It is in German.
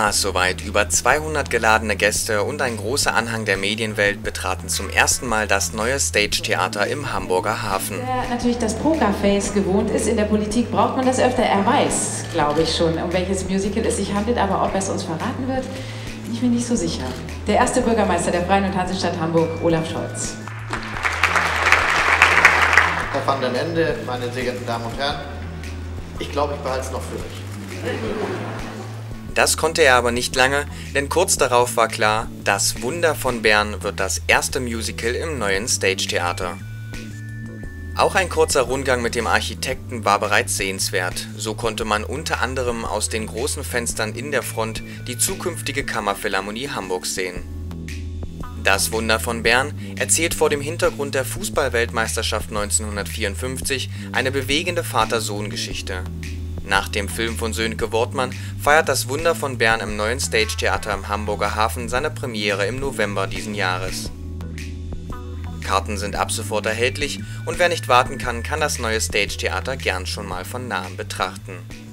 war es soweit. Über 200 geladene Gäste und ein großer Anhang der Medienwelt betraten zum ersten Mal das neue Stage-Theater im Hamburger Hafen. Wer natürlich das Pokerface gewohnt ist, in der Politik braucht man das öfter. Er weiß, glaube ich schon, um welches Musical es sich handelt, aber ob er es uns verraten wird, bin ich mir nicht so sicher. Der erste Bürgermeister der Freien und Hansestadt Hamburg, Olaf Scholz. Herr van der Lende, meine sehr geehrten Damen und Herren, ich glaube, ich behalte es noch für mich. Das konnte er aber nicht lange, denn kurz darauf war klar, Das Wunder von Bern wird das erste Musical im neuen Stage-Theater. Auch ein kurzer Rundgang mit dem Architekten war bereits sehenswert. So konnte man unter anderem aus den großen Fenstern in der Front die zukünftige Kammerphilharmonie Hamburgs sehen. Das Wunder von Bern erzählt vor dem Hintergrund der Fußball-Weltmeisterschaft 1954 eine bewegende Vater-Sohn-Geschichte. Nach dem Film von Sönke Wortmann feiert Das Wunder von Bern im neuen Stage-Theater im Hamburger Hafen seine Premiere im November diesen Jahres. Karten sind ab sofort erhältlich und wer nicht warten kann, kann das neue Stage-Theater gern schon mal von nahem betrachten.